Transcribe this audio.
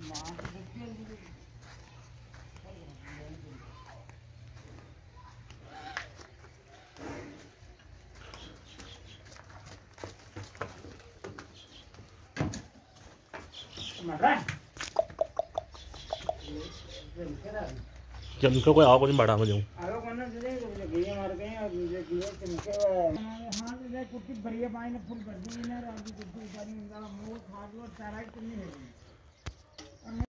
चमके कोई आओ नहीं बड़ा मुझे आलो कोना दे गए मार गए और मुझे दिए चमके हां दे कुछ बढ़िया पानी ने फुल कर दी ना रात की कुछ उतारी मुंह खा लो सारा ही नहीं है।